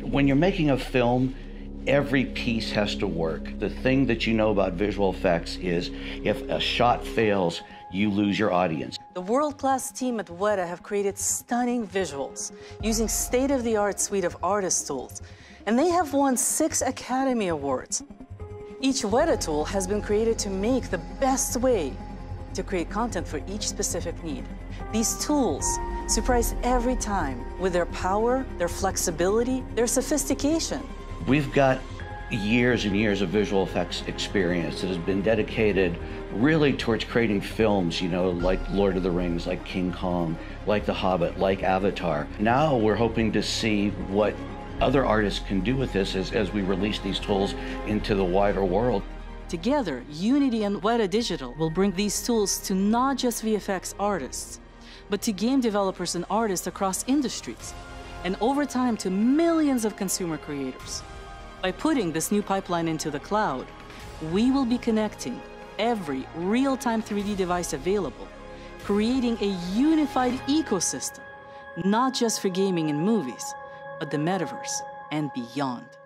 When you're making a film, every piece has to work. The thing that you know about visual effects is if a shot fails, you lose your audience. The world-class team at Weta have created stunning visuals using state-of-the-art suite of artist tools, and they have won 6 Academy Awards. Each Weta tool has been created to make the best way to create content for each specific need. These tools surprise every time with their power, their flexibility, their sophistication. We've got years and years of visual effects experience that has been dedicated really towards creating films, you know, like Lord of the Rings, like King Kong, like The Hobbit, like Avatar. Now we're hoping to see what other artists can do with this as we release these tools into the wider world. Together, Unity and Weta Digital will bring these tools to not just VFX artists, but to game developers and artists across industries, and over time to millions of consumer creators. By putting this new pipeline into the cloud, we will be connecting every real-time 3D device available, creating a unified ecosystem, not just for gaming and movies, but the metaverse and beyond.